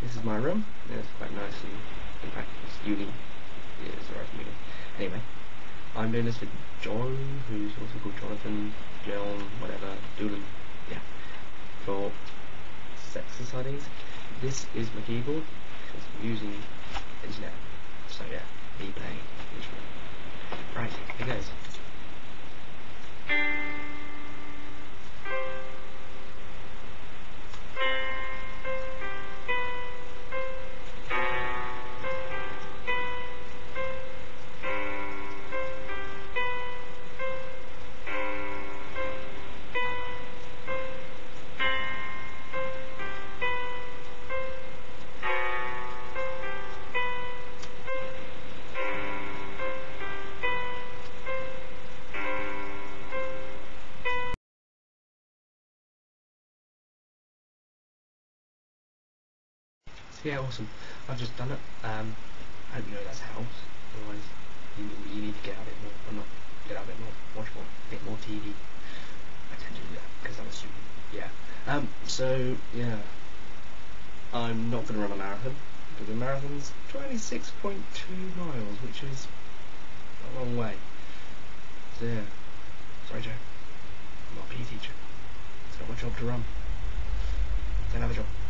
This is my room. Yeah, it's quite nice and compact. It's uni. Yeah, it's alright for me. Anyway, I'm doing this with John, who's also called Jonathan, John, whatever, Doolin. Yeah. For Sex and Sardines. This is my keyboard because I'm using internet. So yeah, me playing instrument. Right, here goes. Yeah, awesome. I've just done it. I hope you know that's how. Otherwise, you need to get out a bit more. Or not get out a bit more. Watch more. A bit more TV. I tend to do that because I'm a student. Yeah. So yeah, I'm not going to run a marathon because the marathon's 26.2 miles, which is a long way. So yeah. Sorry, Joe. I'm not a PE teacher. It's not my job to run. Don't have a job.